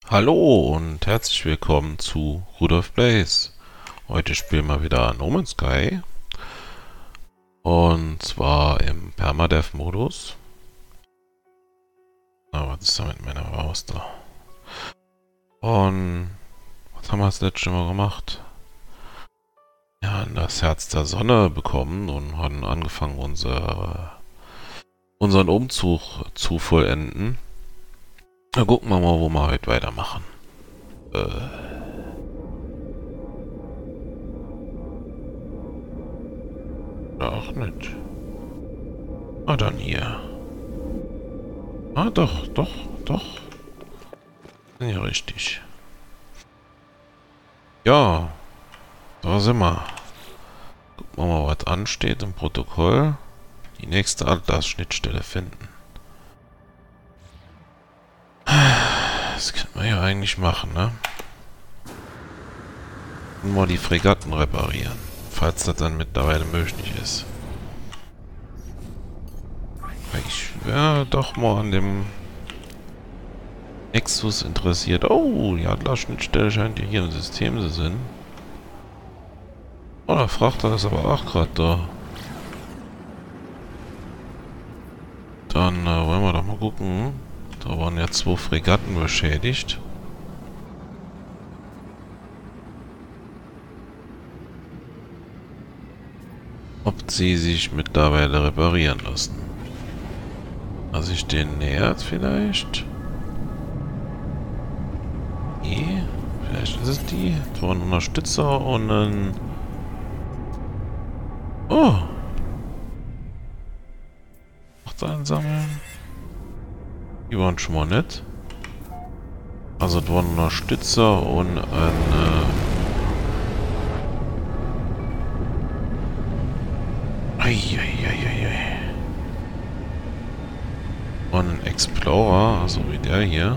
Hallo und herzlich willkommen zu Rudolf Plays. Heute spielen wir wieder No Man's Sky und zwar im Permadeath-Modus. Was ist da mit meiner Maus da? Und was haben wir das letzte Mal gemacht? Wir haben das Herz der Sonne bekommen und haben angefangen, unseren Umzug zu vollenden. Na, gucken wir mal, wo wir heute weitermachen. Auch nicht. Ah, dann hier. Ah, doch. Ja, richtig. Ja, da sind wir. Gucken wir mal, was ansteht im Protokoll. Die nächste Atlas-Schnittstelle finden. Das könnte man ja eigentlich machen, ne? Und mal die Fregatten reparieren. Falls das dann mittlerweile möglich ist. Ich wäre doch mal an dem Nexus interessiert. Oh, die Atlas-Schnittstelle scheint ja hier im System zu sein. Oh, der Frachter ist aber auch gerade da. Dann wollen wir doch mal gucken. Da waren ja 2 Fregatten beschädigt. Ob sie sich mittlerweile reparieren lassen. Also sich den nähert vielleicht. Die? Vielleicht ist es die. Da war ein Unterstützer und ein... Oh! Macht einsammeln. Die waren schon mal nett. Also da war ein Unterstützer und ein... Eieieiei. Und ein Explorer, also wie der hier.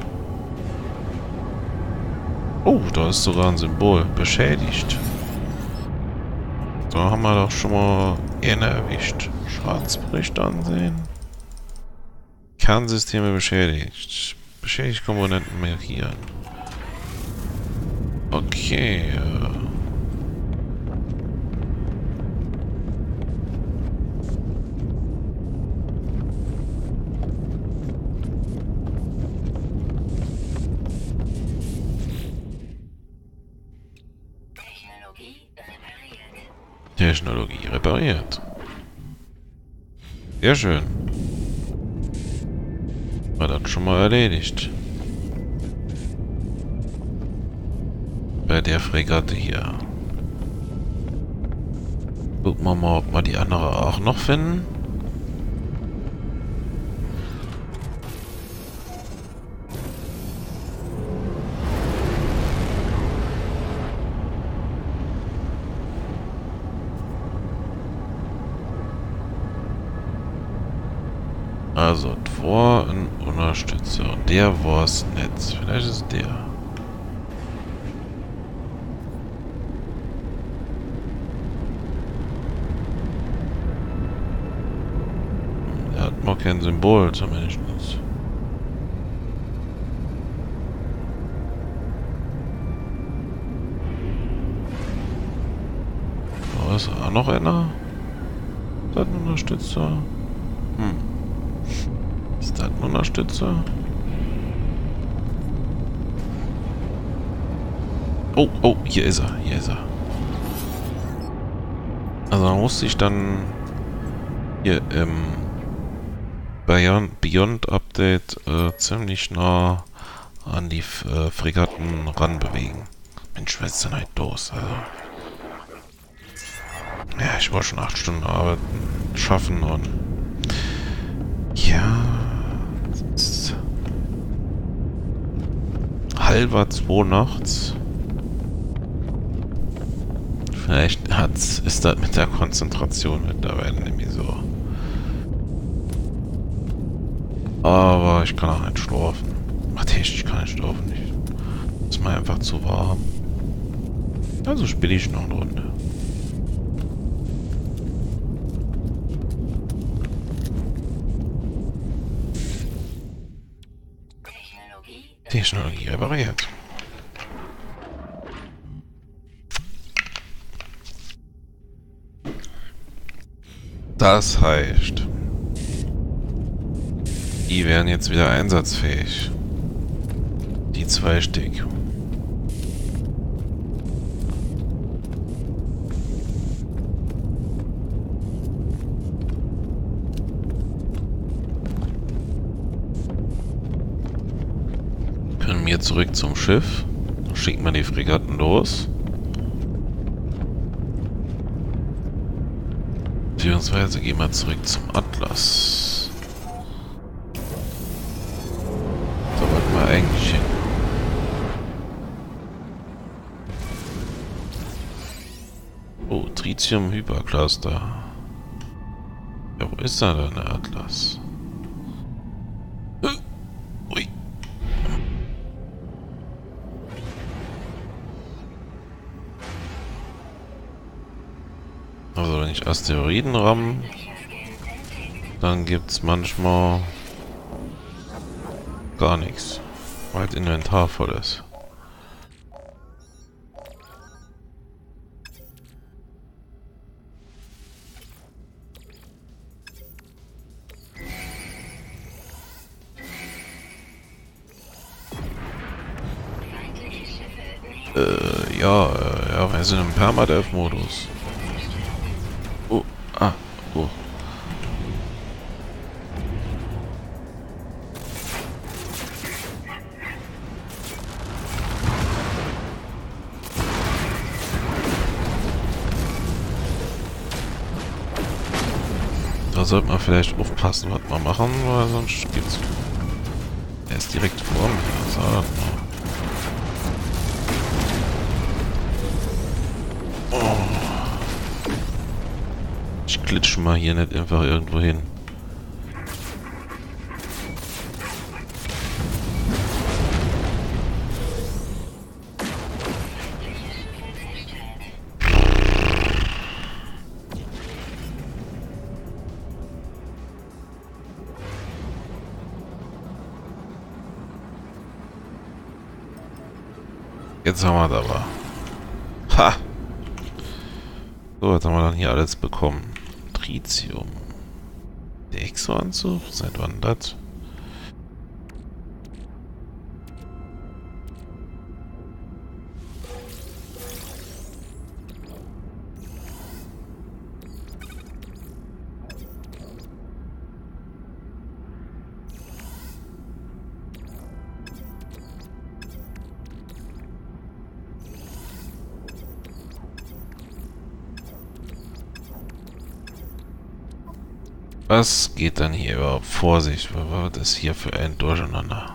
Oh, da ist sogar ein Symbol. Beschädigt. Da haben wir doch schon mal einen erwischt. Schadensbericht ansehen. Kernsysteme beschädigt. Beschädigt Komponenten markieren. Okay. Technologie repariert. Sehr schön. War das schon mal erledigt. Bei der Fregatte hier. Gucken wir mal, ob wir die andere auch noch finden. Also, das war ein Unterstützer. Der war das Netz. Vielleicht ist es der. Der hat noch kein Symbol zumindest. Da ist auch noch einer. Ist das ein Unterstützer? Ist das ein Unterstützer? Oh, hier ist er, Also da musste ich dann hier im Beyond Update ziemlich nah an die Fregatten ranbewegen. Mensch, was ist denn halt los? Also, ja, ich wollte schon 8 Stunden arbeiten, schaffen und ja, es ist 1:30 nachts. Vielleicht ist das mit der Konzentration mittlerweile nämlich so. Aber ich kann auch nicht schlafen. Ach, ich kann nicht schlafen. Ist mir einfach zu warm. Also spiele ich noch eine Runde. Technologie repariert. Das heißt, die werden jetzt wieder einsatzfähig. Die 2 Stück. Können wir zurück zum Schiff. Schicken wir die Fregatten los. Beziehungsweise gehen wir zurück zum Atlas. Da wollten wir eigentlich hin. Oh, Tritium-Hypercluster. Ja, wo ist da denn der Atlas? Ui. Also wenn ich Asteroiden rammen, dann gibt's manchmal gar nichts, weil das Inventar voll ist. Ja, wir sind im Permadeath-Modus. Oh, oh. Da sollte man vielleicht aufpassen, was wir machen, weil sonst gibt's... Er ist direkt vor mir. Was war das noch? Ich glitsche mal hier nicht einfach irgendwo hin. Jetzt haben wir es aber. Ha! So, was haben wir dann hier alles bekommen? Tritium. Der Exo-Anzug? Seit wann das? Was geht dann hier überhaupt vor sich? Was war das hier für ein Durcheinander?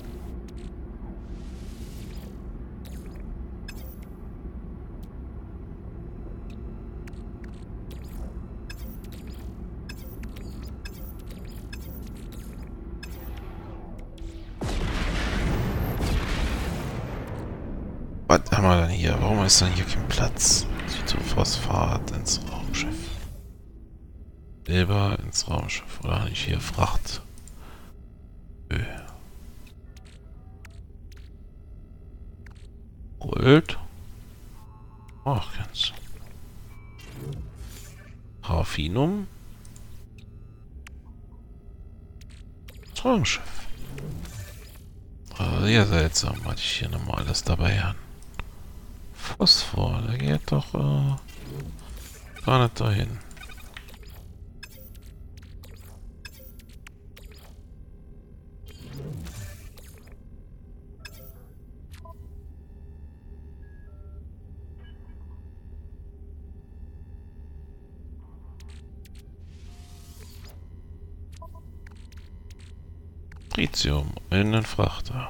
Was haben wir denn hier? Warum ist denn hier kein Platz? Phosphat ins Raumschiff. Silber ins Raumschiff. Oder nicht hier Fracht. Gold. Ach, ganz. Raffinum. Das Raumschiff. Sehr seltsam, was ich hier nochmal alles dabei habe. Phosphor, der geht doch gar nicht dahin. Tritium in den Frachter.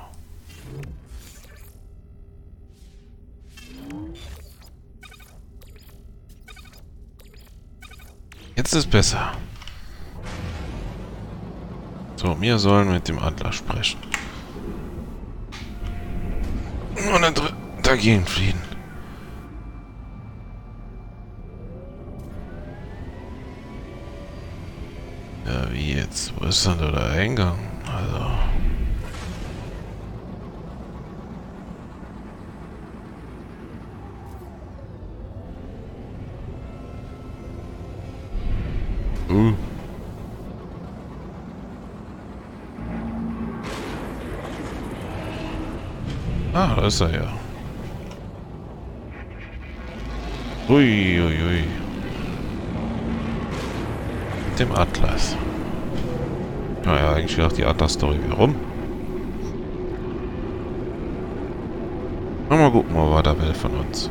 Jetzt ist besser. So, wir sollen mit dem Adler sprechen. Und dann dagegen fliehen. Ja, wie jetzt? Wo ist denn da der Eingang? Also... Ah, da ist er ja. Ui, ui, ui. Mit dem Atlas. Naja, eigentlich gedacht, die Atlas-Story wäre rum. Mal gucken, was er da will von uns.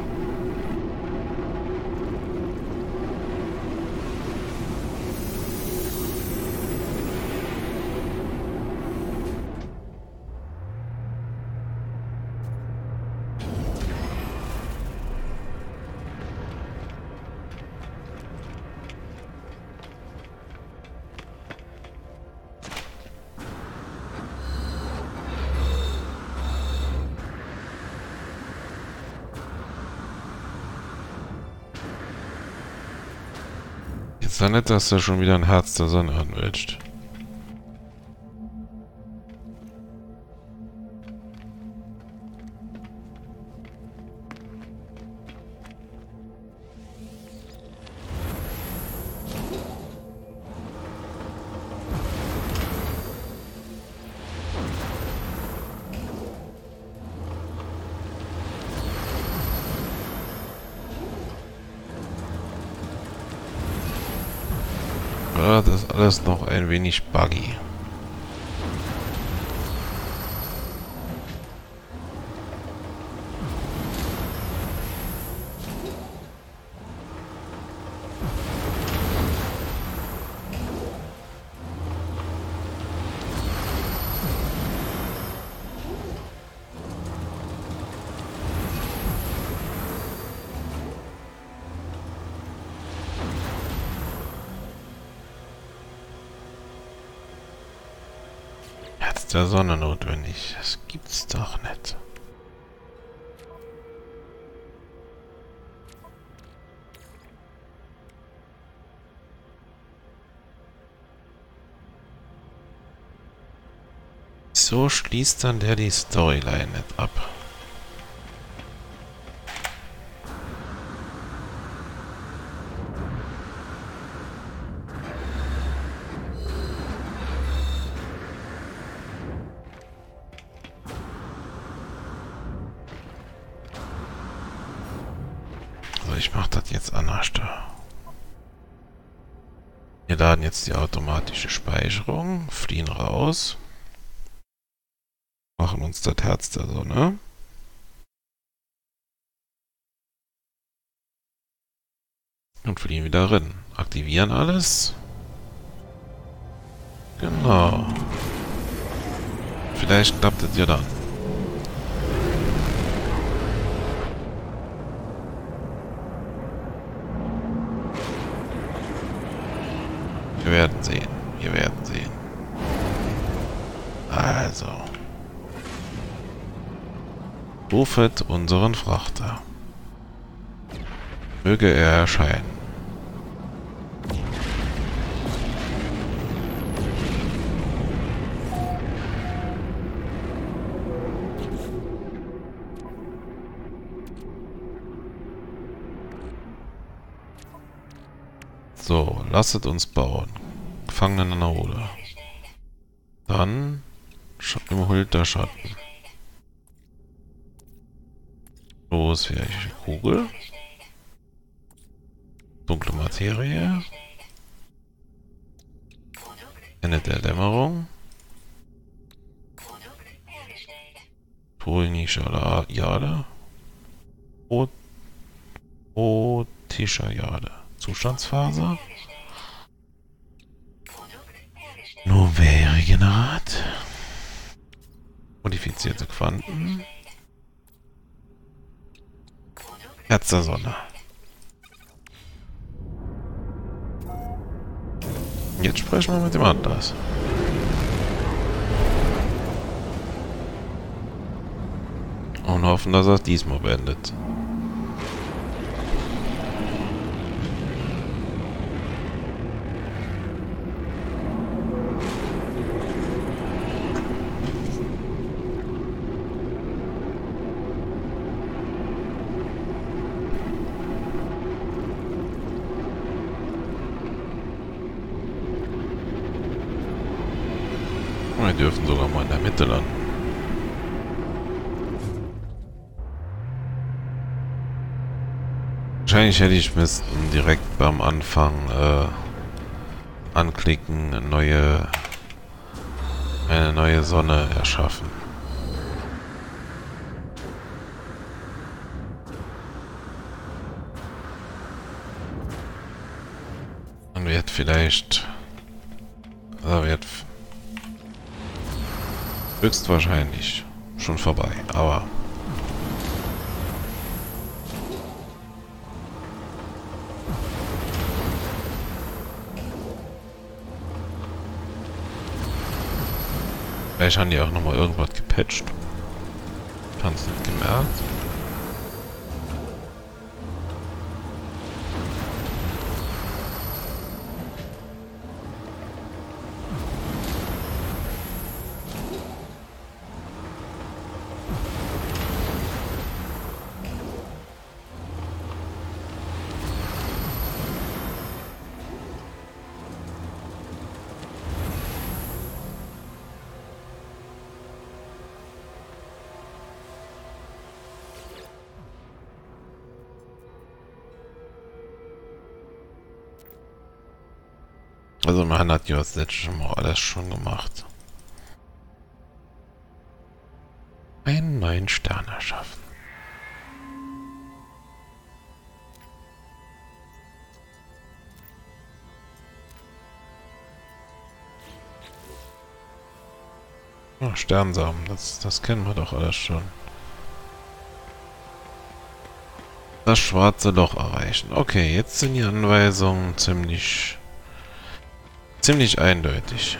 Jetzt sei nicht, dass er schon wieder ein Herz der Sonne anwälzt. Ja, das ist alles noch ein wenig buggy. Herz der Sonne notwendig. Das gibt's doch nicht. So schließt dann der die Storyline nicht ab. Also ich mache das jetzt anders da. Wir laden jetzt die automatische Speicherung, fliehen raus, machen uns das Herz der Sonne. Und fliehen wieder rein. Aktivieren alles. Genau. Vielleicht klappt es ja dann. Wir werden sehen. Wir werden sehen. Also. Rufet unseren Frachter. Möge er erscheinen. So, lasset uns bauen. Gefangenen an der Hode. Dann im Huld der Schatten. Losfähige Kugel. Dunkle Materie. Ende der Dämmerung. Tuinischer Jade. Otischer Jade. Zustandsphase. Nouvelle-Generat. Modifizierte Quanten. Herz der Sonne. Jetzt sprechen wir mit dem Atlas. Und hoffen, dass er es diesmal beendet. wir dürfen sogar mal in der Mitte landen. Wahrscheinlich hätte ich müssen direkt beim Anfang anklicken, eine neue Sonne erschaffen. Dann wird vielleicht, also wird höchstwahrscheinlich schon vorbei, aber vielleicht haben die auch nochmal irgendwas gepatcht. Ich hab's nicht gemerkt. Also man hat ja das letzte Mal alles schon gemacht. Einen neuen Stern erschaffen. Oh, Sternsamen, das kennen wir doch alles schon. Das schwarze Loch erreichen. Okay, jetzt sind die Anweisungen ziemlich eindeutig.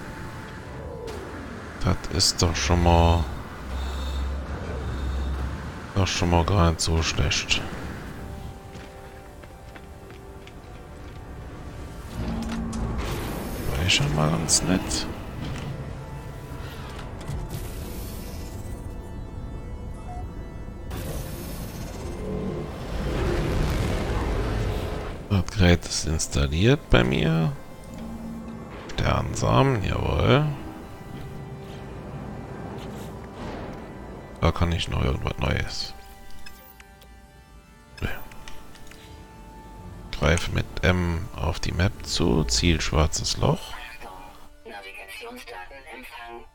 Das ist doch schon mal gar nicht so schlecht. War ich schon mal ganz nett. Das Gerät ist installiert bei mir. Sternsamen, jawohl. Da kann ich noch irgendwas Neues. Greife mit M auf die Map zu. Ziel schwarzes Loch. Navigationsdaten empfangen.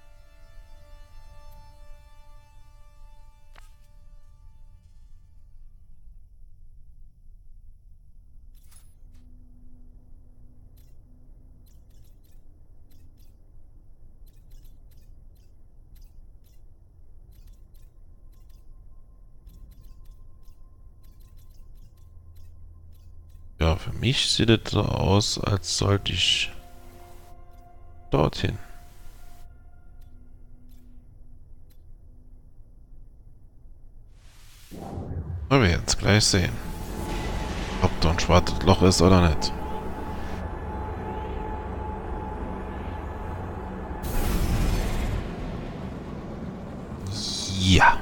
Ja, für mich sieht es so aus, als sollte ich dorthin. Wir werden es gleich sehen. Ob da ein schwarzes Loch ist oder nicht. Ja.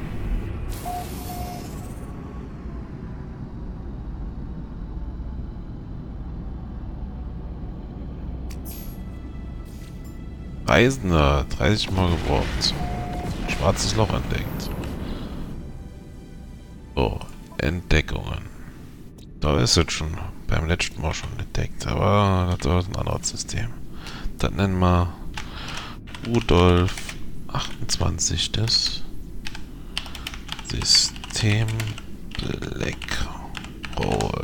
Reisender, 30 Mal gebraucht. Schwarzes Loch entdeckt. So, Entdeckungen. Da ist es schon beim letzten Mal schon entdeckt, aber das ist ein anderes System. Das nennen wir Rudolf 28 das System Black Roll.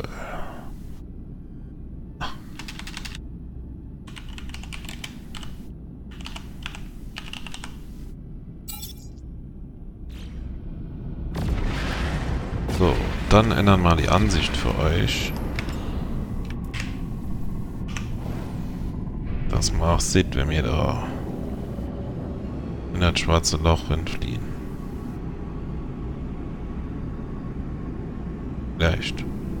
So, dann ändern wir die Ansicht für euch. Dass man auch sieht, wenn wir da in das schwarze Loch reinfliehen. Vielleicht.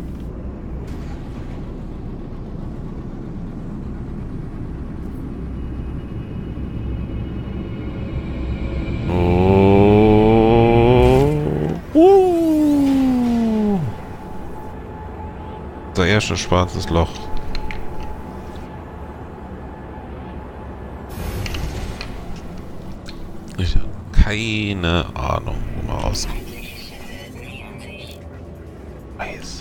Unser erstes schwarzes Loch. keine Ahnung, wo wir rauskommen. Feindliche Schiffe nähern sich. Scheiße.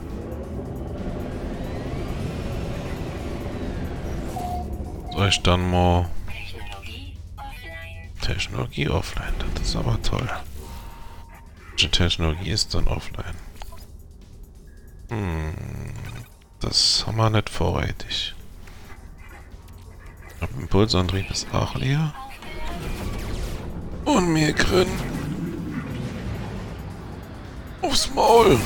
Soll ich dann mal Technologie offline. Technologie offline? Das ist aber toll. Welche Technologie ist dann offline? Das haben wir nicht vorrätig. Impulsantrieb ist auch leer. Und mir grin. Aufs Maul.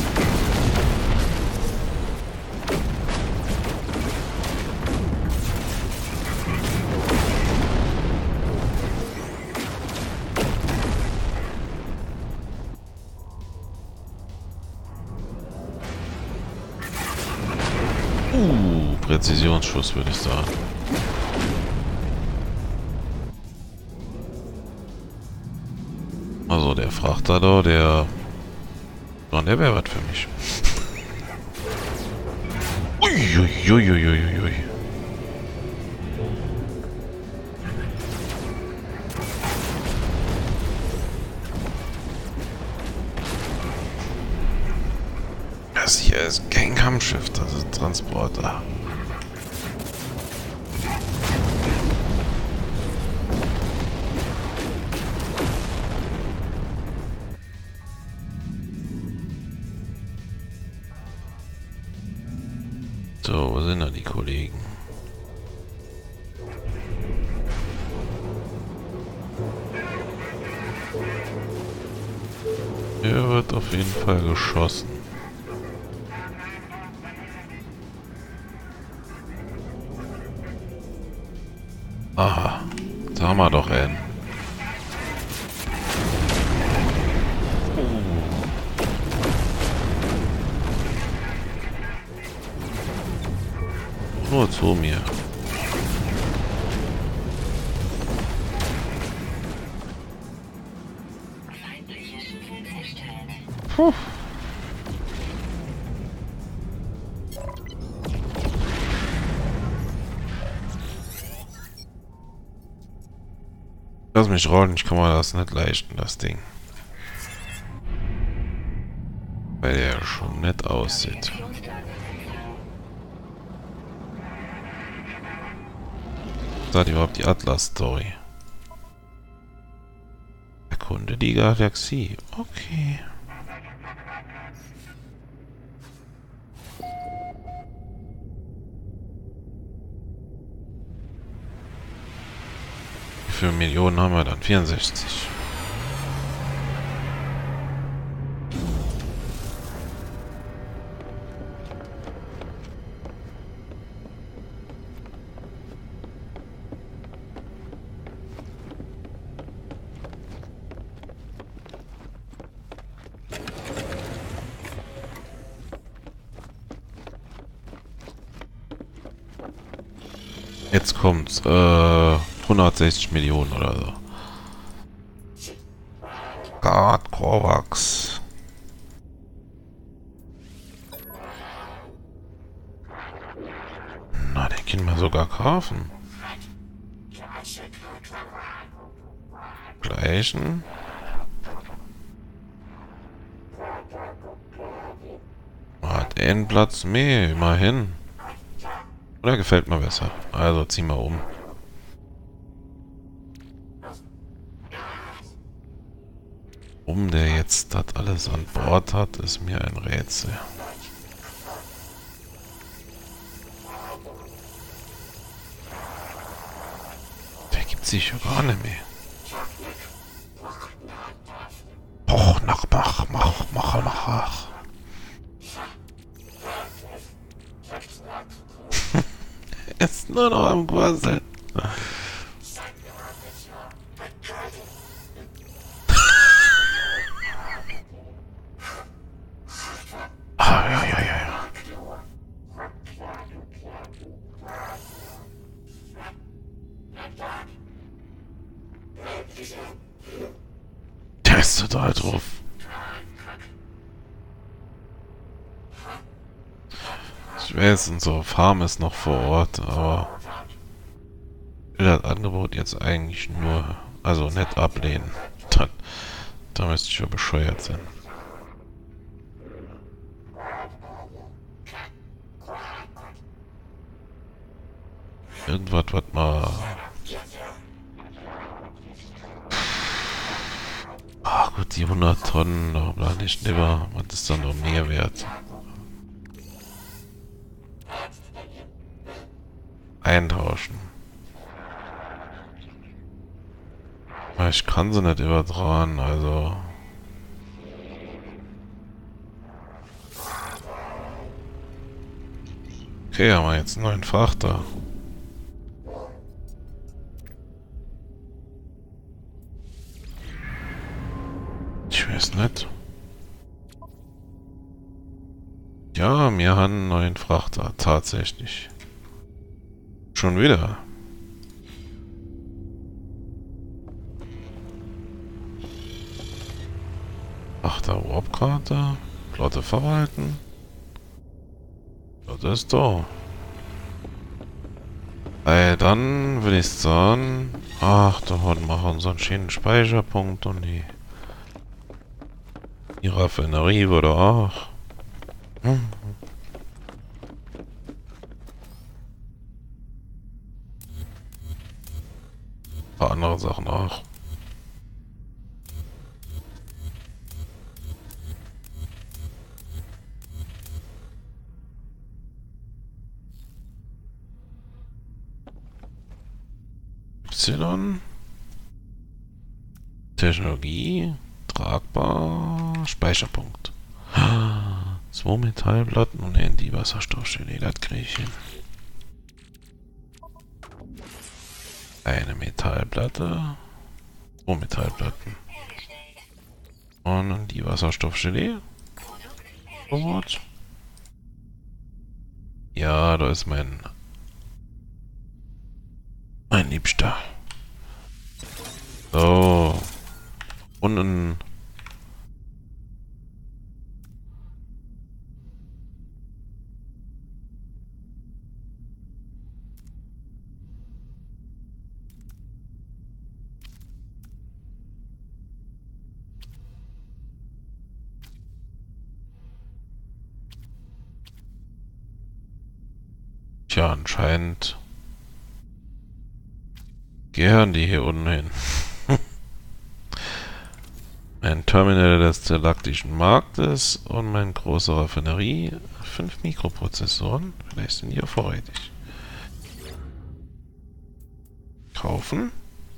Präzisionsschuss würde ich sagen. Also der Frachter da, der wäre was für mich. Uiuiuiuiui. Das hier ist kein Kampfschiff, das ist ein Transporter. So, wo sind da die Kollegen? Hier wird auf jeden Fall geschossen. Aha, da haben wir doch einen. Nur zu mir. Feindliche Schiffe zerstört. Puh. Lass mich rollen, ich kann mir das nicht leisten, das Ding. Weil der schon nett aussieht. Navigationsdaten empfangen. Was hat überhaupt die Atlas-Story? Erkunde die Galaxie. Okay. Wie viele Millionen haben wir dann? 64. Jetzt kommt's. 160 Millionen oder so. Gott, Korvax. Na, den können wir sogar kaufen. Gleichen. Hat einen Platz mehr, immerhin. Oder gefällt mir besser. Also ziehen wir um. Warum der jetzt das alles an Bord hat, ist mir ein Rätsel. Der gibt sich ja gar nicht mehr. Och, mach. Er ist nur noch am Quasseln. Ja. Der ist total drauf. Ich weiß, unsere Farm ist noch vor Ort, aber ich will das Angebot jetzt eigentlich nur Also nicht ablehnen. Dann, da müsste ich ja bescheuert sein. Irgendwas, was mal... Ach gut, die 100 Tonnen, da plane ich lieber. Was ist dann noch mehr wert? Eintauschen. Aber ich kann sie nicht übertragen, also... Okay, haben wir jetzt einen neuen Frachter. Ich weiß nicht. Ja, wir haben einen neuen Frachter, tatsächlich. Schon wieder. Achter Warpkarte. Flotte verwalten. Das ist doch. Ey, dann würde ich sagen... Ach, da haben wir unseren schönen Speicherpunkt und die Raffinerie wurde auch. Hm. Ein paar andere Sachen auch. Y. Technologie. Tragbar. Speicherpunkt. 2 Metallplatten und die Wasserstoffgelee. Das kriege ich hin. Eine Metallplatte. 2 Metallplatten. Und die Wasserstoffgelee. Forward. Ja, da ist mein Liebster. So. Und ein... Tja, anscheinend gehören die hier unten hin. Ein Terminal des galaktischen Marktes und meine große Raffinerie. 5 Mikroprozessoren. Vielleicht sind die ja vorrätig. Kaufen.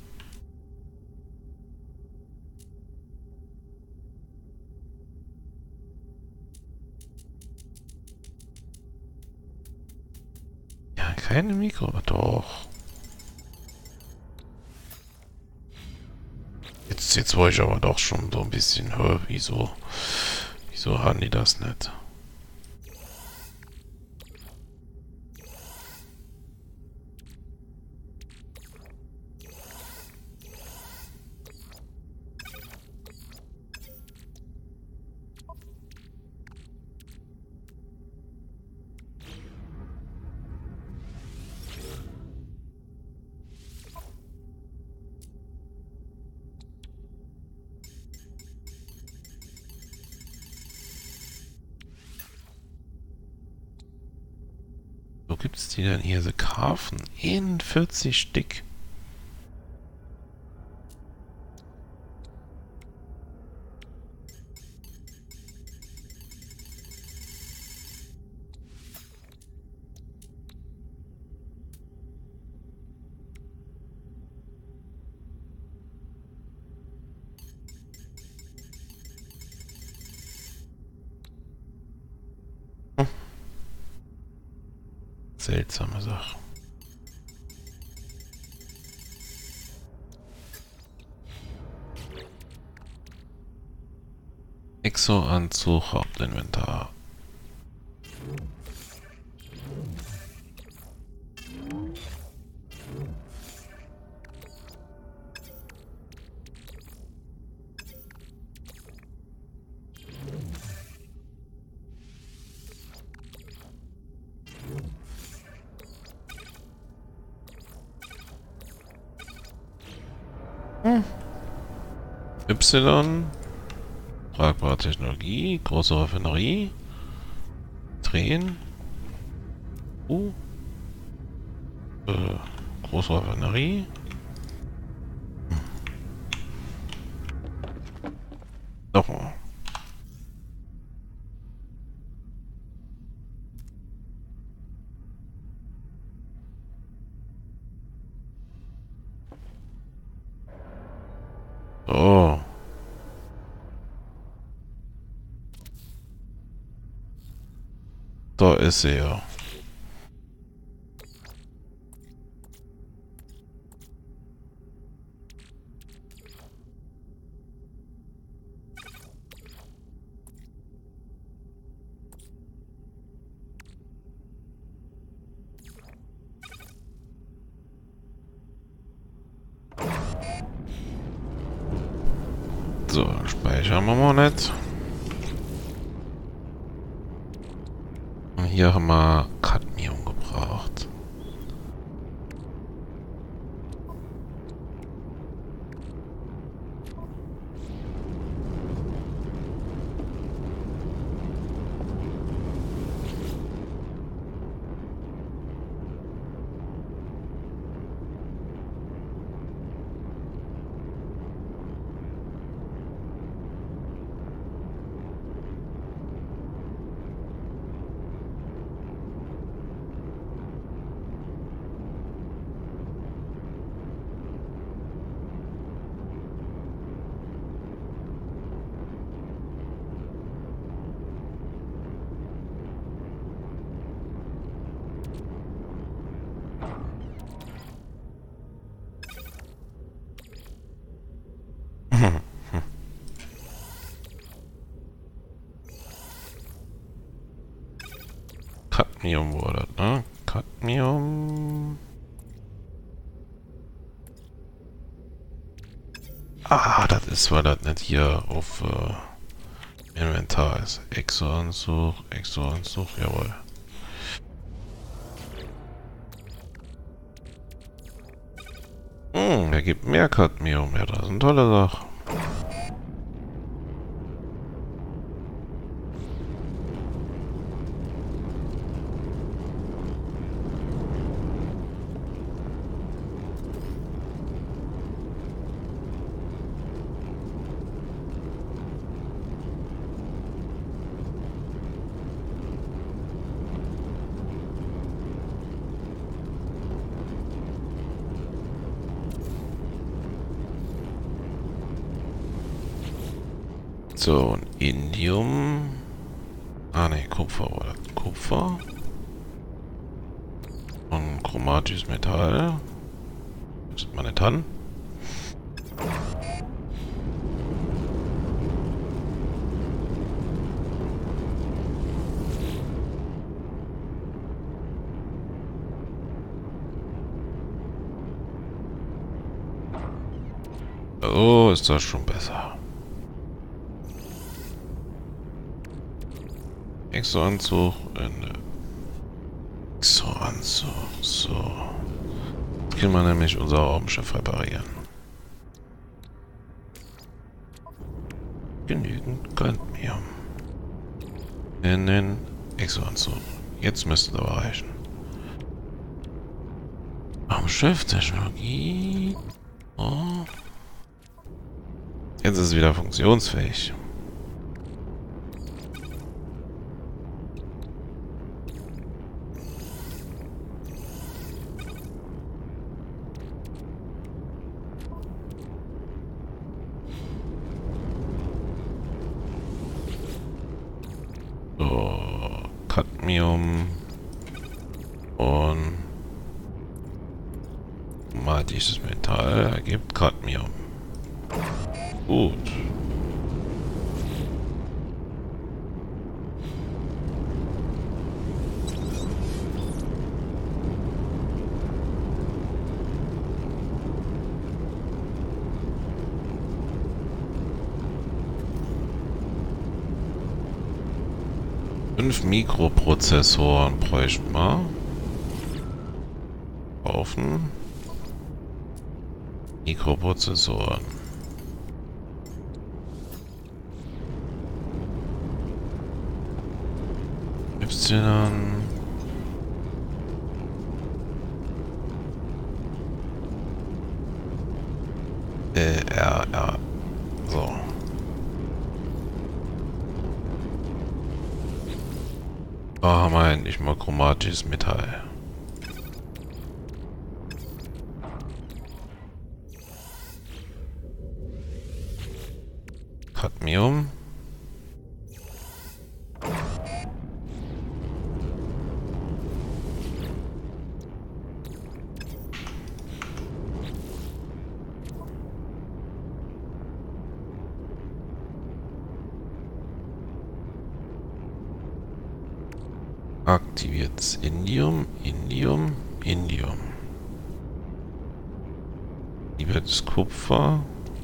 Ja, keine Mikro... Doch. Jetzt war ich aber doch schon so ein bisschen... Wieso haben die das nicht? Wo gibt es die denn hier? So Karpfen. 41 Stück. Seltsame Sache. Exo-Anzug, Hauptinventar. Y. Tragbare Technologie. Große Raffinerie. Drehen. U. Große Raffinerie. Nochmal. So. Da ist sie ja. So, speichern wir mal nicht. Und hier haben wir Cadmium gebraucht. Cadmium wurde, ne? Cadmium. Ah, das ist, weil das nicht hier auf Inventar ist. Exo-Anzug, Exo-Anzug, jawohl. Der gibt mehr Cadmium. Ja, das ist eine tolle Sache. So, und Indium. Ah ne, Kupfer oder Kupfer. Und chromatisches Metall. Das ist meine Tannen. Oh, ist das schon besser. Exo-Anzug, Exo-Anzug, so. Jetzt können wir nämlich unser Raumschiff reparieren. Genügend Cadmium. In den Exo-Anzug. Jetzt müsste aber reichen. Raumschiff-Technologie. Oh. Jetzt ist es wieder funktionsfähig. So, Cadmium und mal dieses Metall ergibt Cadmium. Gut. Fünf Mikroprozessoren bräuchten wir. Kaufen. Mikroprozessoren. Y. R. So. Da haben wir endlich mal chromatisches Metall. Cadmium. Aktiviertes Indium. Aktiviertes Kupfer.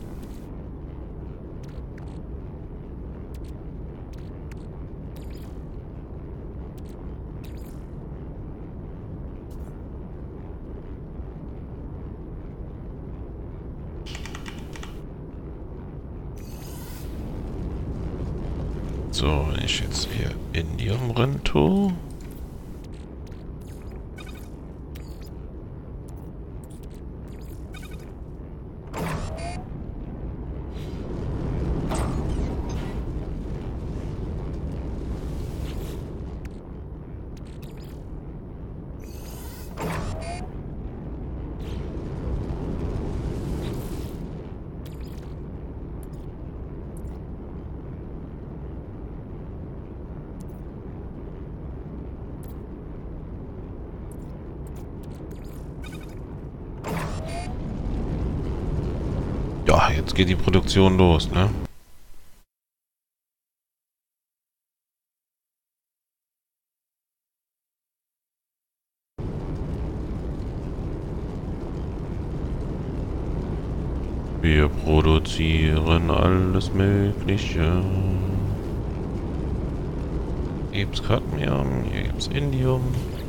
So, wenn ich jetzt hier Indium rein tue. Ja, jetzt geht die Produktion los, ne? Wir produzieren alles Mögliche. Hier gibt's Cadmium, hier gibt's Indium.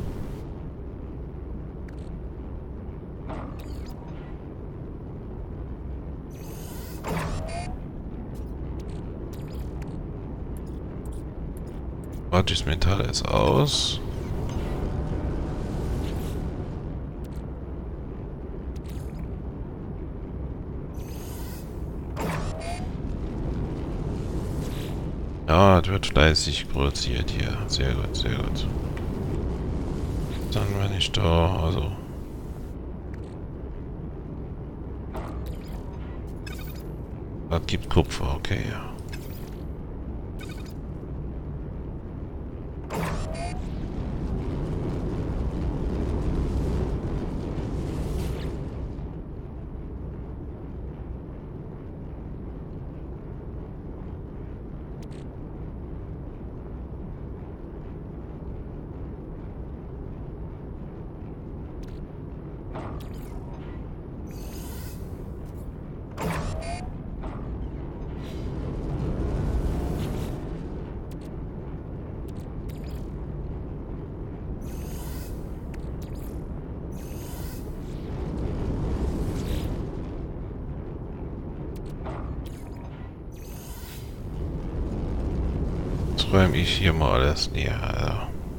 Chromatisches Metall ist aus. Ja, das wird fleißig produziert hier. Sehr gut, sehr gut. Dann wenn ich da, also... Das gibt Kupfer, okay, ja. Räume ich hier mal alles näher. Also.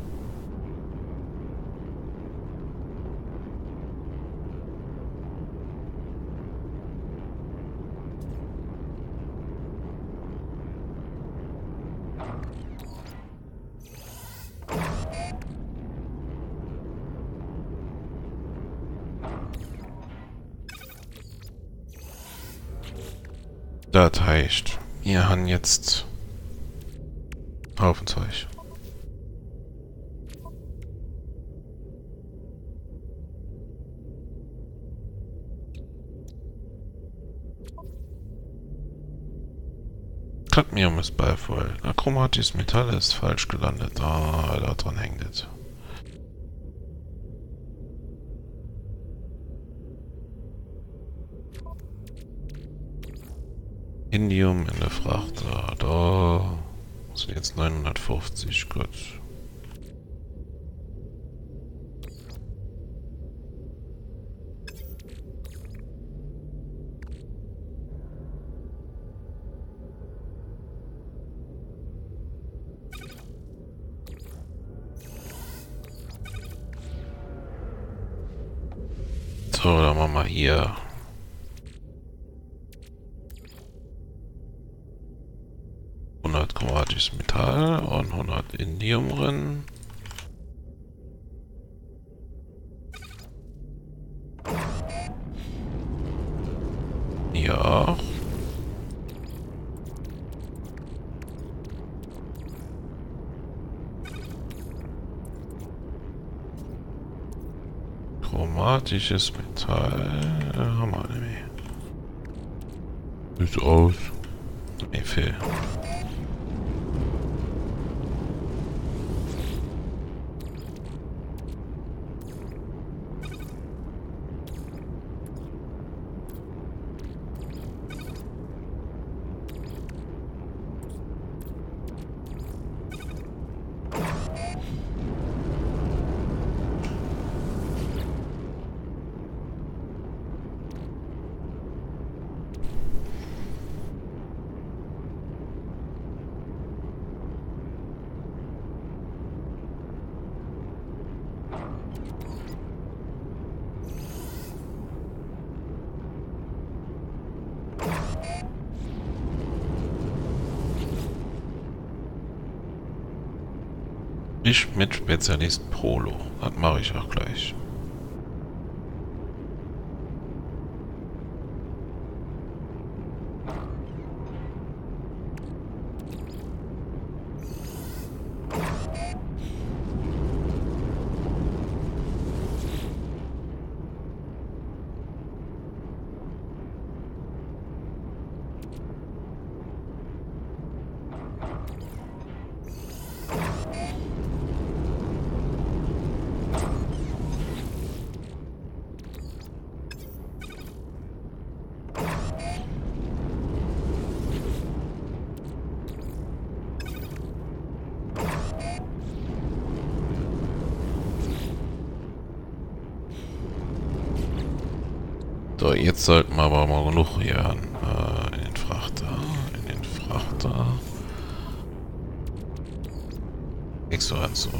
Das heißt, wir haben jetzt Haufen Zeug. Cadmium ist beivoll. Chromatisches Metall ist falsch gelandet. Ah, da dran hängt es. Indium in der Frachter. Da sind jetzt 950. Gut. So, dann machen wir hier 100 chromatisches Metall und 100 Indium drin. Hier auch. Chromatisches Metall haben wir nämlich. Ist aus. Nee, viel. Ich mit Spezialist Polo. Das mache ich auch gleich. So, jetzt sollten wir aber mal genug hier in den Frachter. In den Frachter. Exoranzug.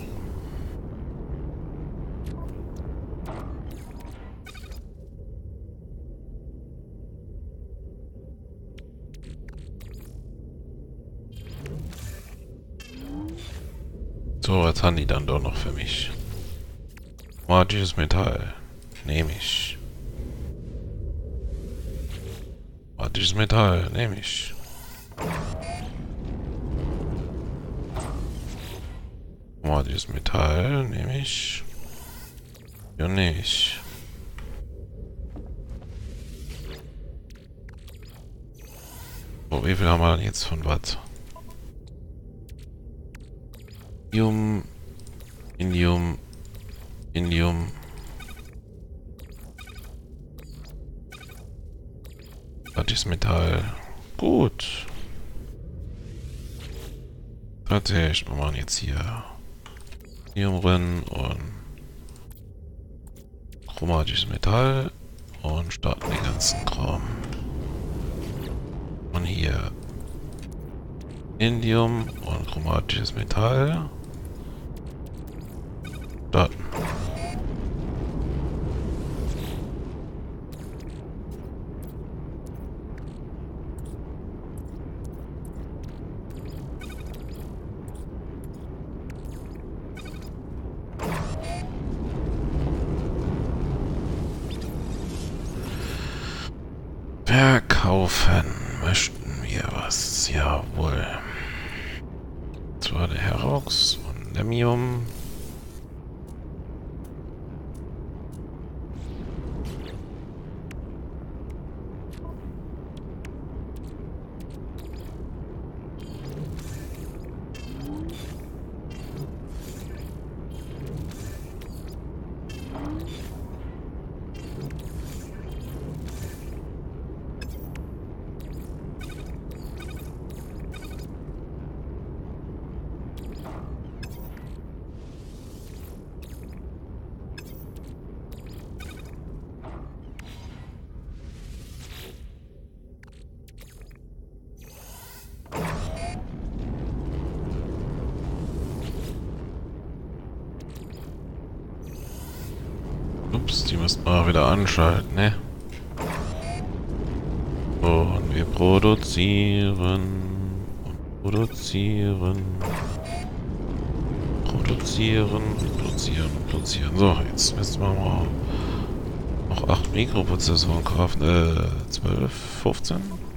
So, was haben die dann doch noch für mich? Magisches Metall. Nehme ich. Magisches Metall. Nehme ich. Magisches Metall. Nehme ich. Ja, nicht. So, wie viel haben wir denn jetzt von was? Indium. Indium. Indium. Magisches Metall. Gut. Tatsächlich, wir machen jetzt hier Indium drin und chromatisches Metall und starten den ganzen Kram. Und hier Indium und chromatisches Metall. Starten. Verkaufen möchten wir was. Jawohl. Zwar der Herox und Lemium. Ups, die müssten wir wieder anschalten, ne? Und wir produzieren. Und produzieren. Produzieren. So, jetzt müssen wir mal noch 8 Mikroprozessoren kaufen. 12, 15?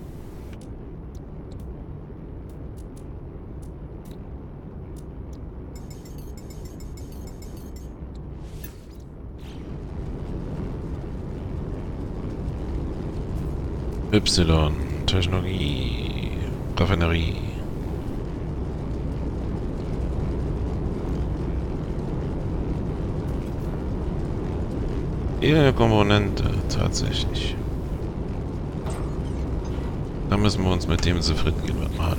Y, Technologie, Raffinerie. Jede Komponente, tatsächlich. Da müssen wir uns mit dem zufrieden geben, was wir haben.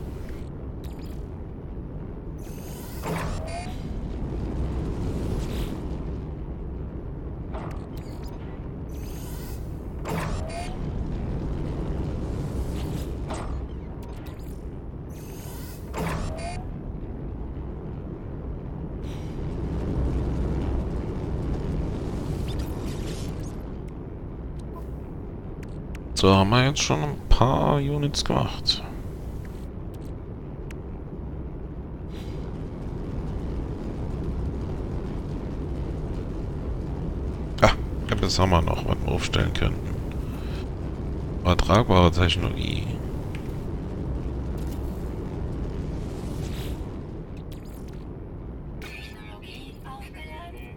So, haben wir jetzt schon ein paar Units gemacht. Ah, das haben wir noch, was wir aufstellen könnten. Übertragbare Technologie. Technologie aufgeladen.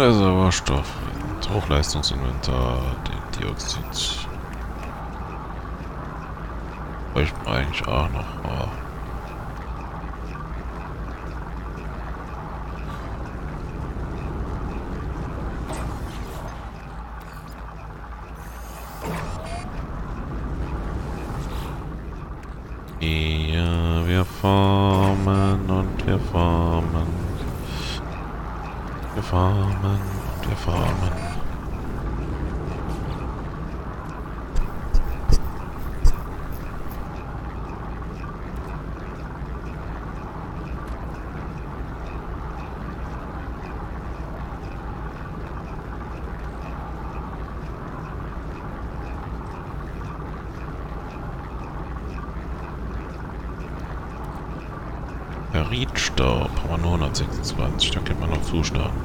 der Sauerstoff, das Hochleistungsinventar, den Dioxid. Bräuchten wir eigentlich auch noch. Oh. Ja, wir farmen und wir farmen. Wir farmen und wir farmen. Riedstaub haben wir nur 126, da könnte man noch zuschlagen.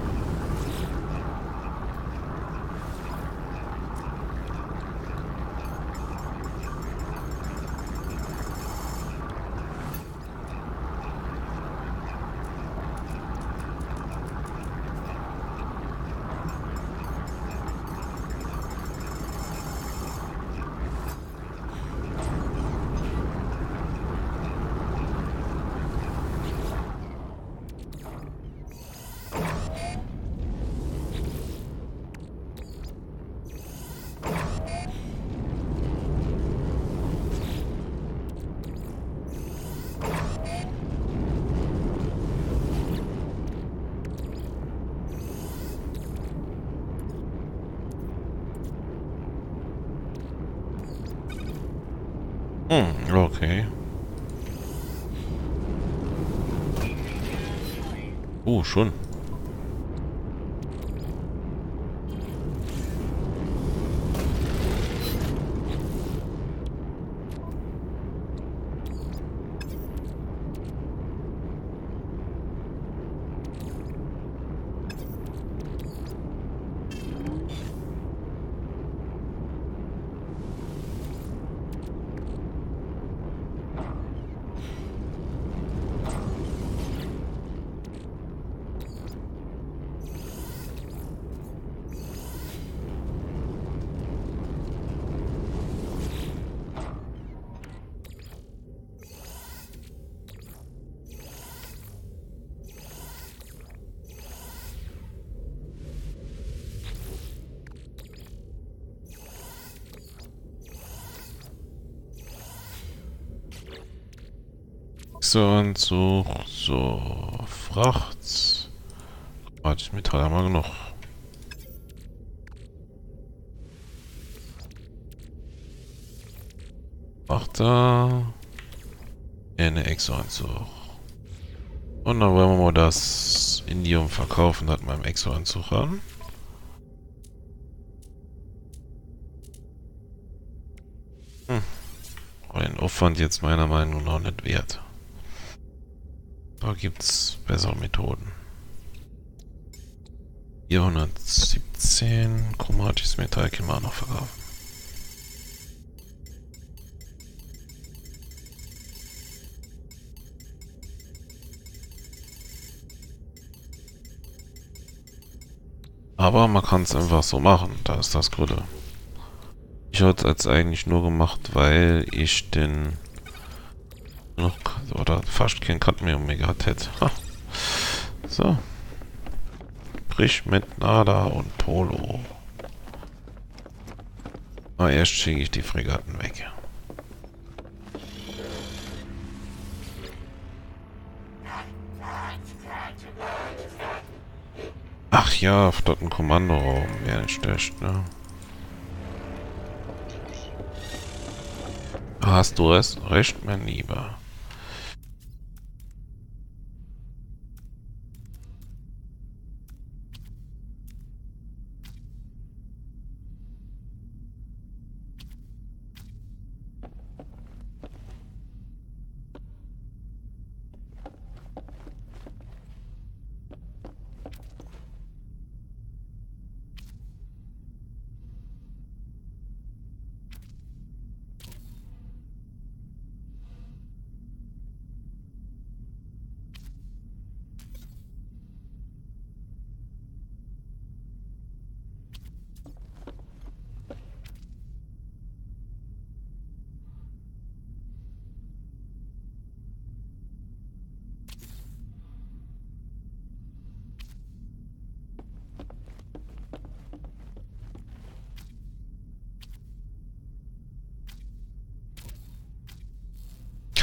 Okay. Schon. So, Fracht. Warte, Metall haben wir genug. Frachter. Eine Exo-Anzug. Und dann wollen wir mal das Indium verkaufen, das wir im Exo-Anzug haben. Den Aufwand jetzt meiner Meinung nach nicht wert. Da gibt es bessere Methoden. 417 chromatisches Metall können wir auch noch verkaufen. Aber man kann es einfach so machen, da ist das Grüne. Ich hatte es jetzt eigentlich nur gemacht, weil ich den noch oder fast kein Cadmium mehr gehabt hätte. Ha. So. Brich mit Nada und Polo. Aber erst schicke ich die Fregatten weg. Ach ja, Flottenkommando-Raum wäre nicht schlecht, ne? Hast du es recht, mein Lieber.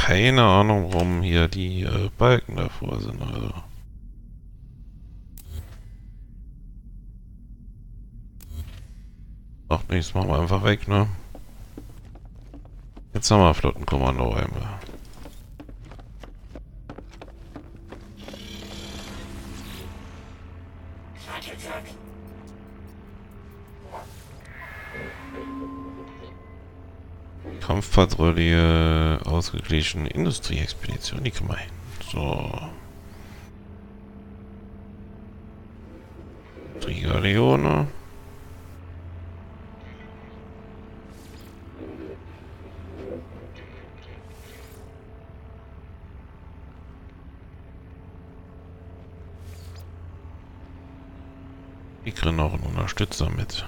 keine Ahnung, warum hier die Balken davor sind. Also. Macht nichts, machen wir einfach weg, ne? Jetzt haben wir Flottenkommandoräume. Kampfpatrouille, ausgeglichene Industrieexpedition, die kann man hin. So. Trigaleone. Die kriegen auch einen Unterstützer mit.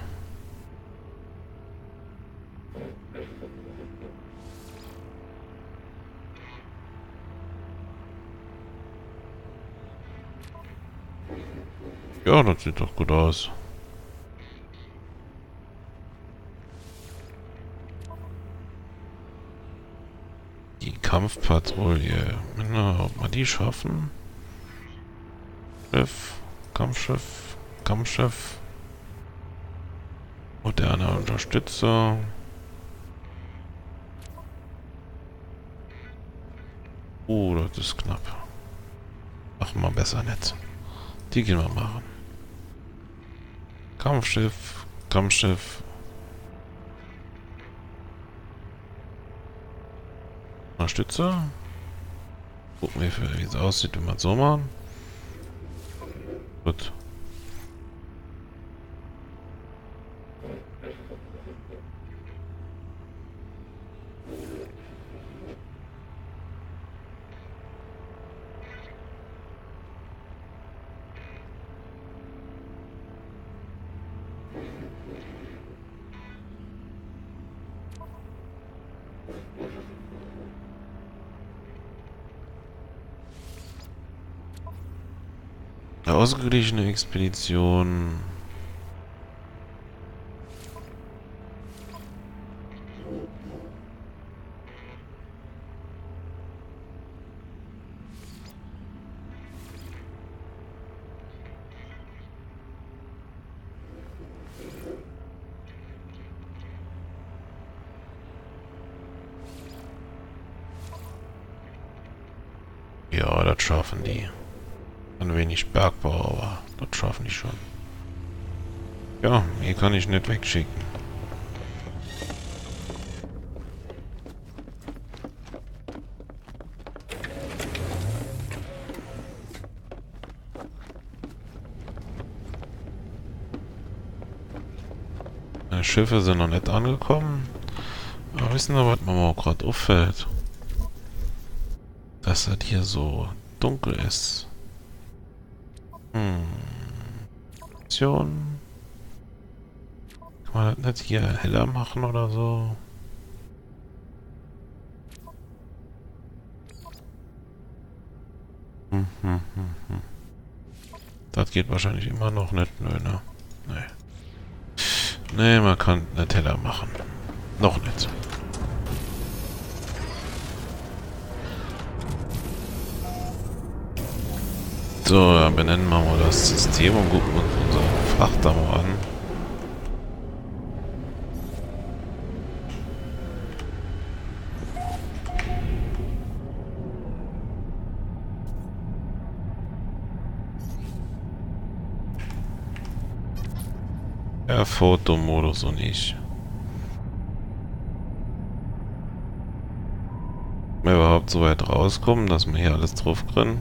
Ja, das sieht doch gut aus. Die Kampfpatrouille. Na, ob wir die schaffen? Schiff, Kampfschiff, Kampfschiff. Moderne Unterstützer. Das ist knapp. Machen wir besser nicht. Die gehen wir machen. Kampfschiff, Kampfschiff. Unterstützer. Gucken wir, wie es aussieht, wenn wir es so machen. Gut. Eine ausgeglichene Expedition. Ja, das schaffen die. Ein wenig Bergbau, aber das schaffen die schon. Ja, hier kann ich nicht wegschicken. Die Schiffe sind noch nicht angekommen. Aber wissen Sie, was mir mal gerade auffällt? Dass das hier so dunkel ist. Option. Kann man das nicht hier heller machen oder so? Das geht wahrscheinlich immer noch nicht. Nö, ne? Nee. Nee, man kann nicht heller machen. Noch nicht. So, dann benennen wir mal das System und gucken uns unseren Frachter mal an. Ja, Fotomodus und ich. Wenn wir überhaupt so weit rauskommen, dass wir hier alles drauf können.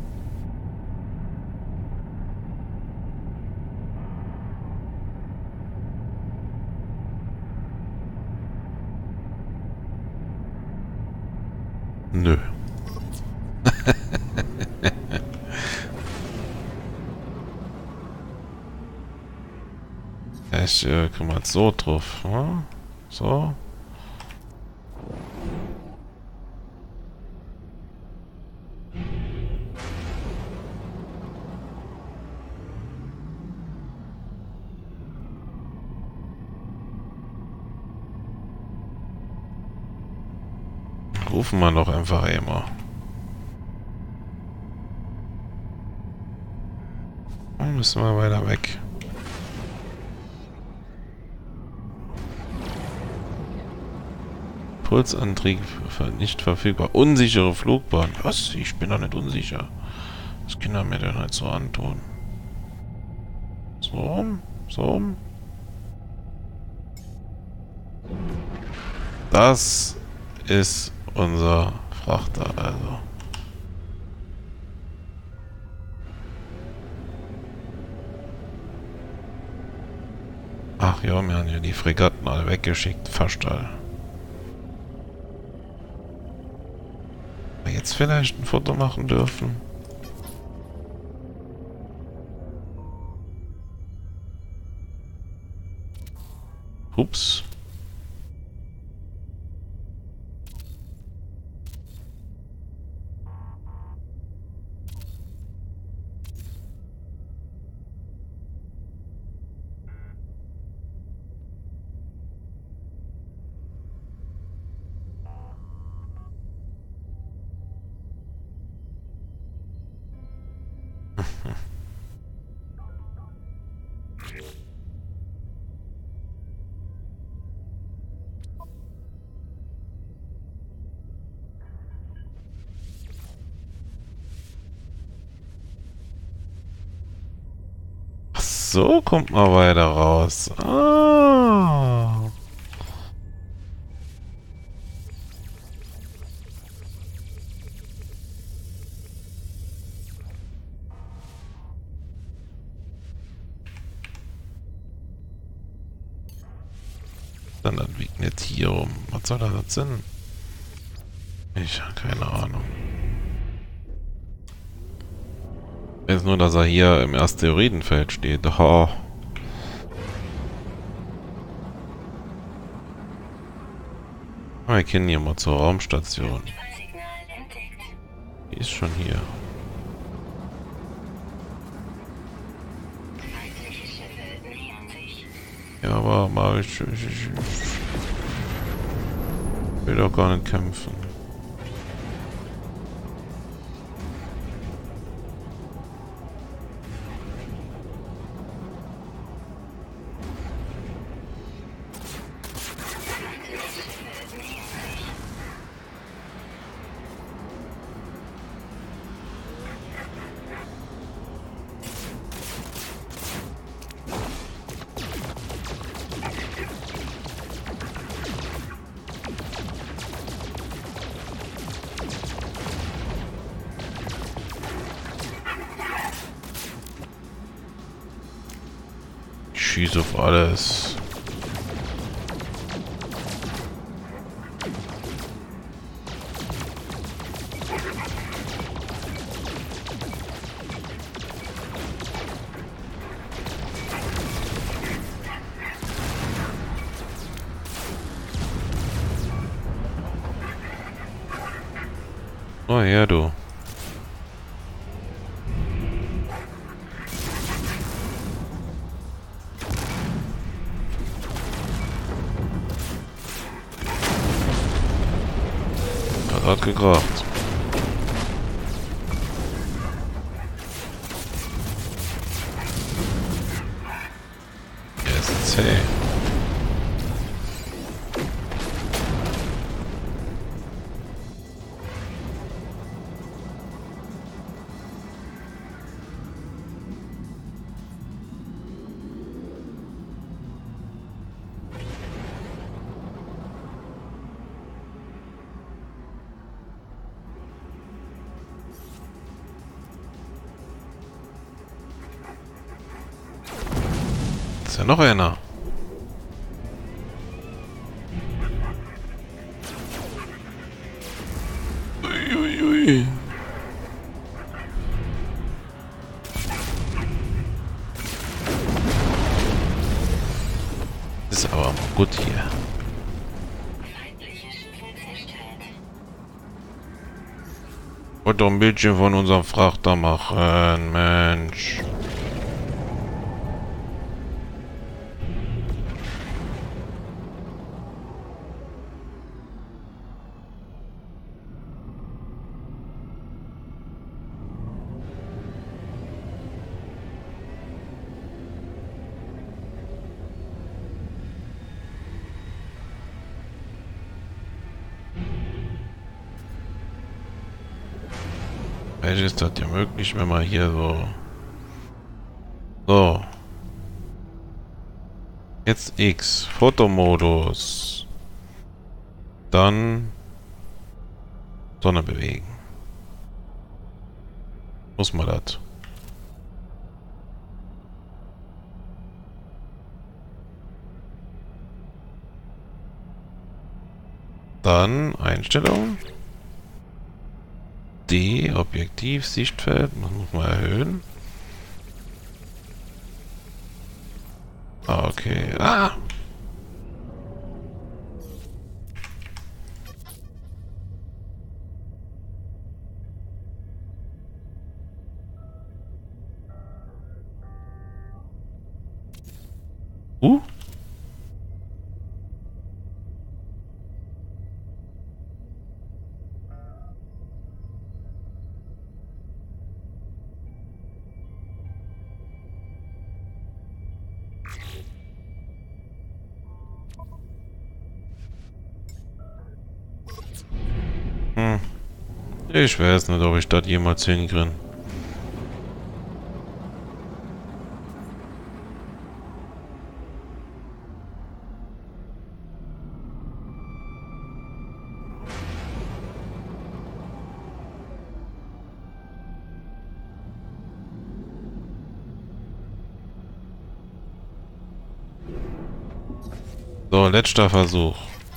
Nö. Ich komme jetzt so drauf. Hm? So. rufen wir doch einfach immer. Dann müssen wir weiter weg. Pulsantrieb nicht verfügbar. Unsichere Flugbahn. Was? Ich bin doch nicht unsicher. Das kann er mir denn halt so antun. So. So. Das ist unser Frachter, also. Ach ja, wir haben ja die Fregatten alle weggeschickt. Fast alle. Jetzt vielleicht ein Foto machen dürfen. Ups. So kommt man weiter raus. Ah. Dann liegt jetzt hier rum. Was soll das jetzt sein? Ich habe keine Ahnung. Jetzt nur, dass er hier im Asteroidenfeld steht. Oh. Wir kennen hier mal zur Raumstation. Notfallsignal entdeckt. Die ist schon hier. Feindliche Schiffe nähern sich. Ja, aber mal ich will doch gar nicht kämpfen. Ich schieße auf alles. Oh ja, du. Hat gekracht. Er ist zäh. Ist ja noch einer. Uiuiui. Ist aber mal gut hier. Feindliche Schiffe zerstört. Wollte doch ein Bildschirm von unserem Frachter machen, Mensch. Vielleicht ist das ja möglich, wenn man hier so... So. Jetzt X. Fotomodus. Dann Sonne bewegen. Muss man das. Dann Einstellungen. D, Objektiv, Sichtfeld. Das muss man erhöhen. Ah, okay. Ah! Uh? Hm. Ich weiß nicht, ob ich das jemals hinkriege. So, letzter Versuch.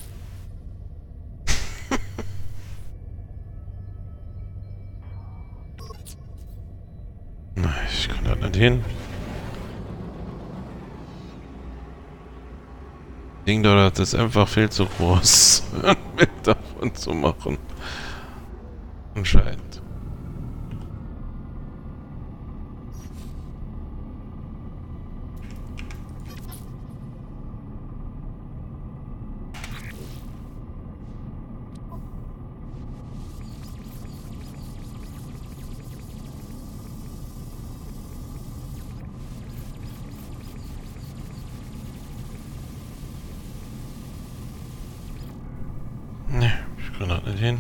Ich kann da nicht hin. Ding da, das ist einfach viel zu groß, ein Bild davon zu machen. Anscheinend. Ne, ich kann da nicht hin.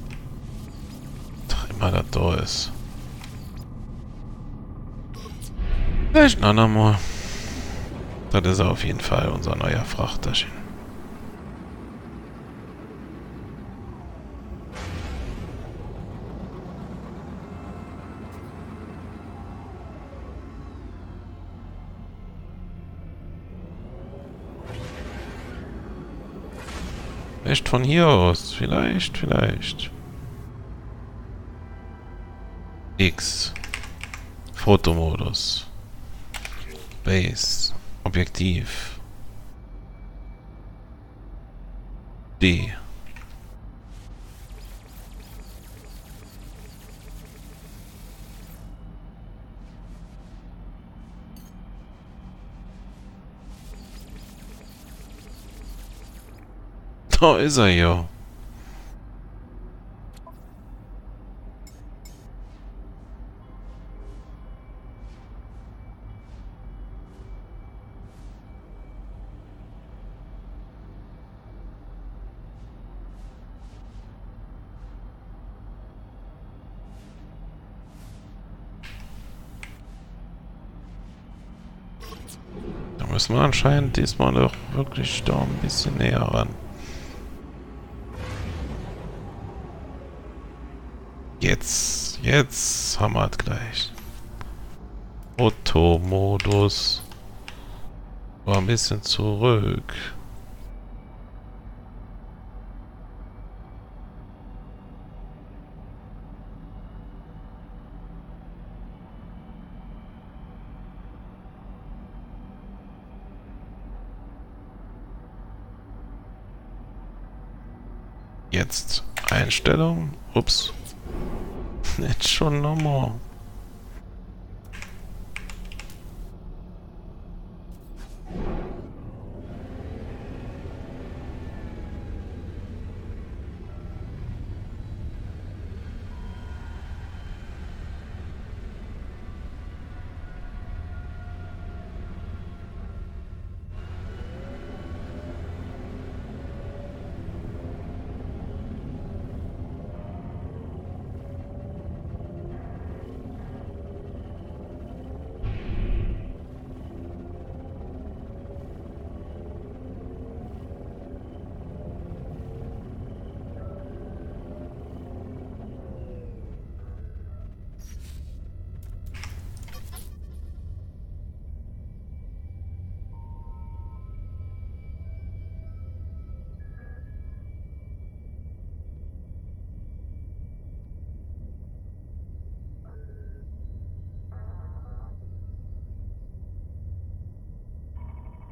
Doch immer das da ist. Vielleicht ein andermal. Das ist auf jeden Fall unser neuer Frachterchen. Echt von hier aus? Vielleicht. X. Fotomodus. Base. Objektiv. D. Da ist er ja. Da müssen wir anscheinend diesmal doch wirklich da ein bisschen näher ran. Jetzt haben wir es gleich. Fotomodus. War ein bisschen zurück. Jetzt Einstellung. Ups. Nicht schon nochmal.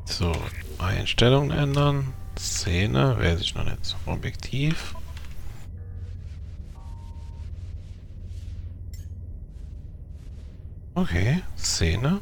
So, Einstellungen ändern. Szene, weiß ich noch nicht. Objektiv. Okay, Szene.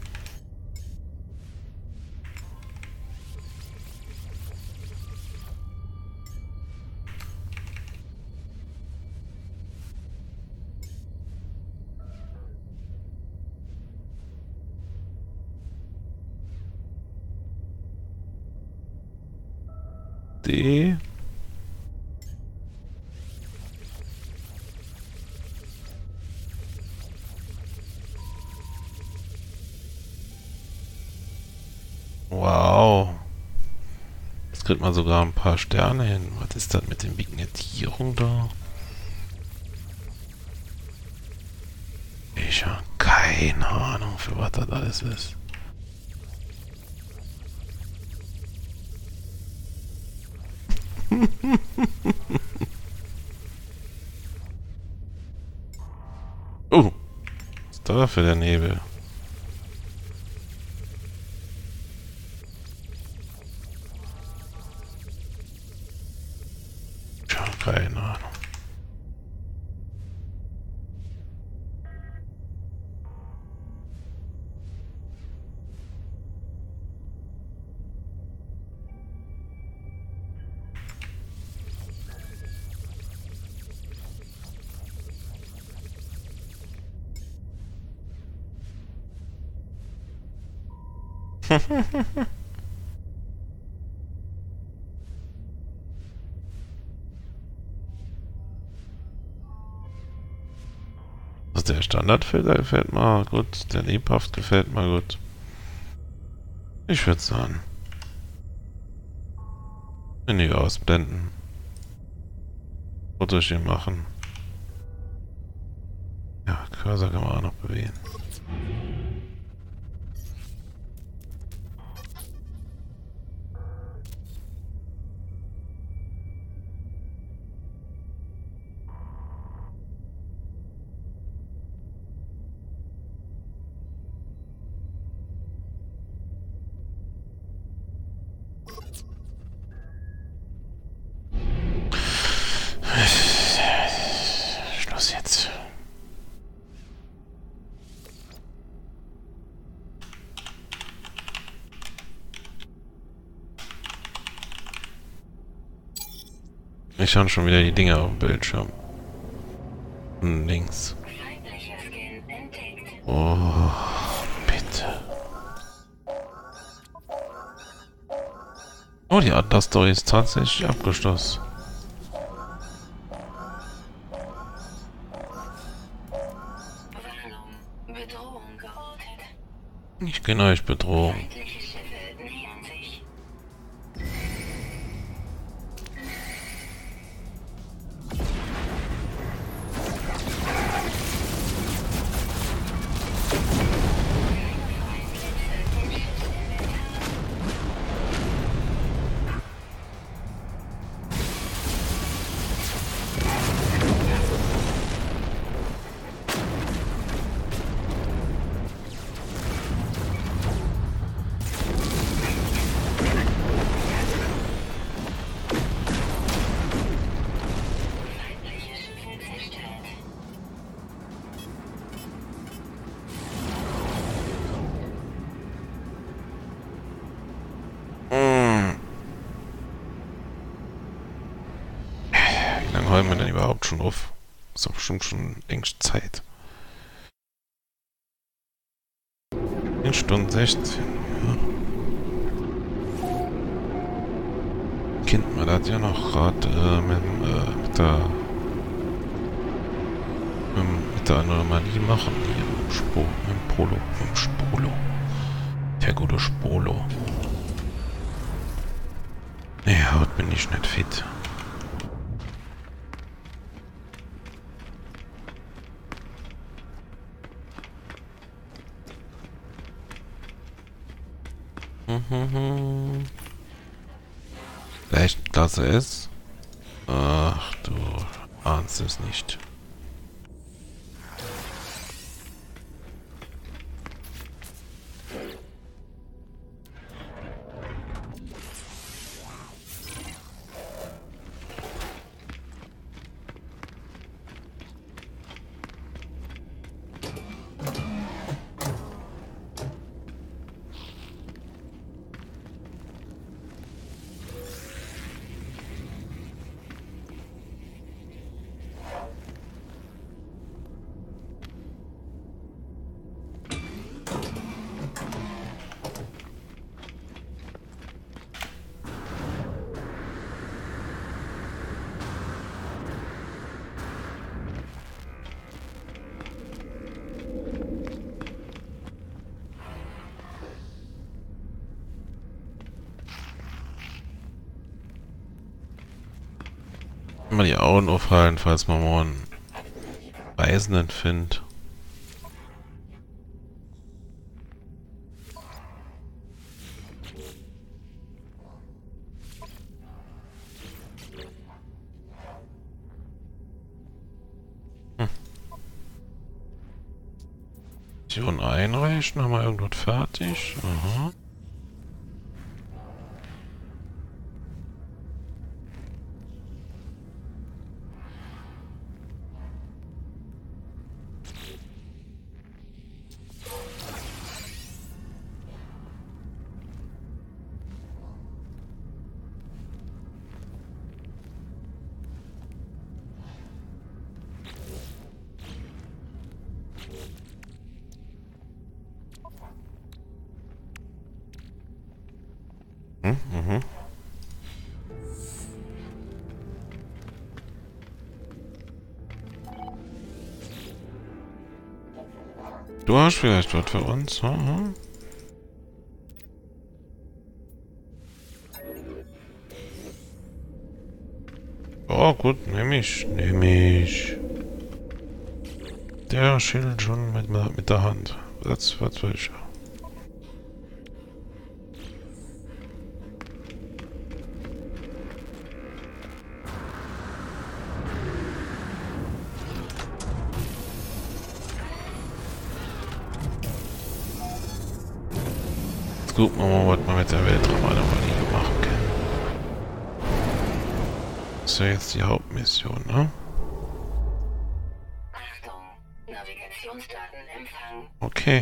D. Wow. Jetzt kriegt man sogar ein paar Sterne hin. Was ist das mit den Vignettierung da? Ich habe keine Ahnung, für was das alles ist. Oh, was ist da für der Nebel? Ich habe keine Ahnung. Also der Standardfilter gefällt mir gut, der lebhaft gefällt mir gut. Ich würde sagen, weniger ausblenden. Fotos hier machen. Ja, Cursor kann man auch noch bewegen. Schluss jetzt. Ich schaue schon wieder die Dinge auf dem Bildschirm. Links. Feindlicher Scan entdeckt. Oh, bitte. Oh, die Atlas-Story ist tatsächlich abgeschlossen. Warnung. Bedrohung geortet. Ich kenne euch Bedrohung. Feindliche Schiffe nähern sich. Feindliche Schiffe zerstört. Wie lange heulen wir denn überhaupt schon auf? Ist doch bestimmt schon längst Zeit. 1 Stunde 16. Ja. Kennt man das ja noch gerade mit der Anomalie machen hier mit dem Polo, mit dem Spolo. Der gute Spolo. Nee, heute bin ich nicht fit. Vielleicht Klasse S? Ach, du ahnst es nicht. sollten wir die Augen aufhalten, falls man mal einen Reisenden findet. Mission einreichen, haben wir irgendwas fertig? Aha. Mhm. Du hast vielleicht was für uns. Mhm. Oh gut, nehme ich. Nehme ich. Der schädelt schon mit der Hand. Was will ich? Gucken wir mal, was wir mit der Weltraumanomalie machen können. Das ist ja jetzt die Hauptmission, ne? Achtung, Navigationsdaten empfangen. Okay.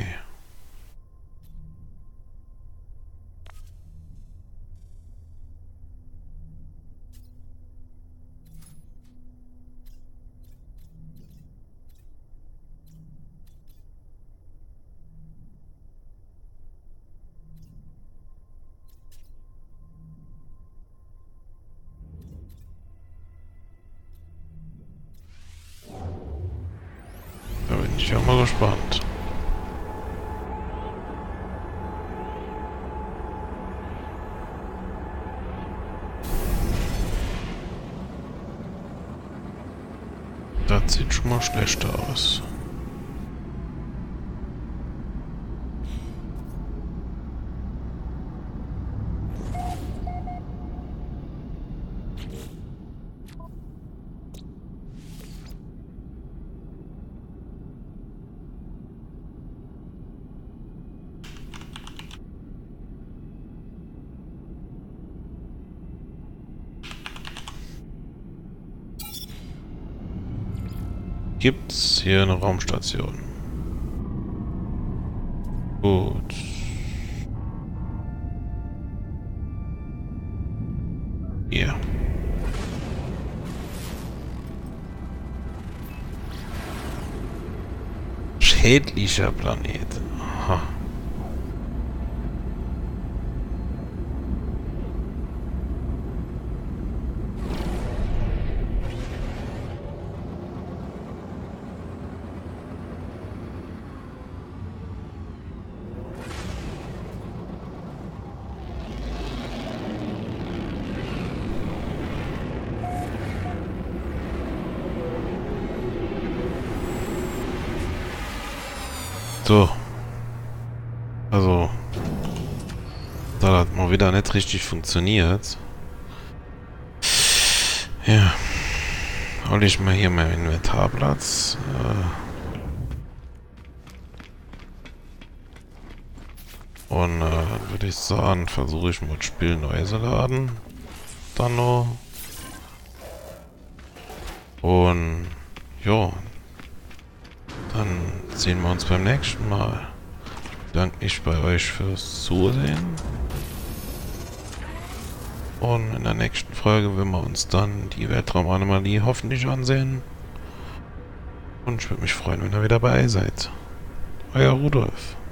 Da bin ich ja mal gespannt. Das sieht schon mal schlechter aus. Gibt's hier eine Raumstation? Gut. Hier. Schädlicher Planet. Aha. So. Also. Da hat mal wieder nicht richtig funktioniert. Ja. Hol ich mal hier meinen Inventarplatz. Und würde ich sagen, versuche ich mal das Spiel neu zu laden. Dann noch. Und ja. Dann sehen wir uns beim nächsten Mal. Ich bedanke mich bei euch fürs Zusehen. Und in der nächsten Folge werden wir uns dann die Weltraumanomalie hoffentlich ansehen. Und ich würde mich freuen, wenn ihr wieder dabei seid. Euer Rudolf.